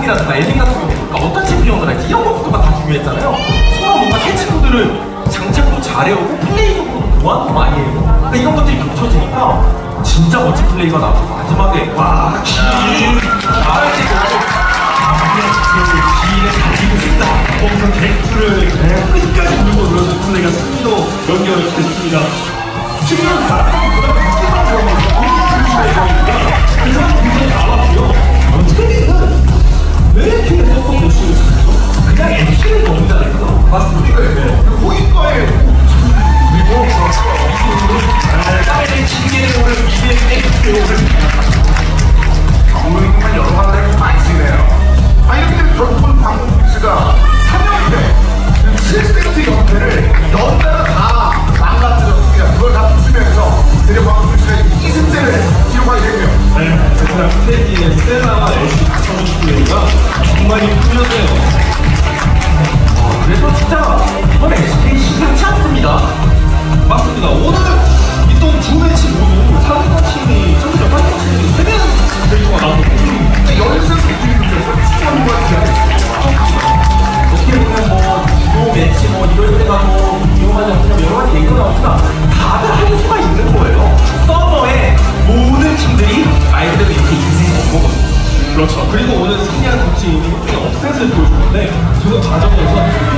챔피언이라든가 엘린 같은 경우 어떤 챔피언을 할지 이런 것부터가 다 중요했잖아요. 서로 뭔가 새 친구들을 장착도 잘해오고 플레이적으로 보완도 많이 해요. 그러니까 이런 것들이 겹쳐지니까 진짜 멋진 플레이가 나고 마지막에 와 기회를 가지고 있다. 거기서 객투를 끝까지 물고 늘어진 플레이가 승리로 연결됐습니다. 지금 나보다 밖에만 들어가서 그래서 굉장히 나왔고요. 어떻게든 왜 이렇게 섞어 볼 수 있을까요? 그냥 MC를 너무 잘했어. 맞습니다. 네. 호기과에 그리고 딸의 징계를 오는 미래의 땡큐를 정말 여러 방법을 많이 쓰네요. 이렇게 되면 결국은 방송비스가 3년째 7세트 연패를 연달아 다 망가뜨렸습니다. 그걸 다 부수면서 드디어 방송비스가 2승째를 기록하게 되네요. 네, 베테랑 스테이지의 세나 애쉬 다쳐준 플레이가 정말 힘들었네요. 그래서 진짜 이번 SK 심상치 않습니다. 맞습니다. 오늘 있던 두 매치 모두 상대방 팀이 상대방 8팀이 3명 데이터가 나왔거든요. 연승 백팀에서 추천과 기하겠습니다. 어떻게 보면 뭐 주요 매치 뭐 이럴 때가 뭐 위험하지 않냐 여러 가지 얘기가 나오지만 다들 할 수가 있는 거예요. 서버에 모든 팀들이 말 그대로 이렇게 인생이 온 거거든요. 그렇죠. 그리고 오늘 승리한 두 팀이 일종의 업셋을 보여주는데 그 과정에서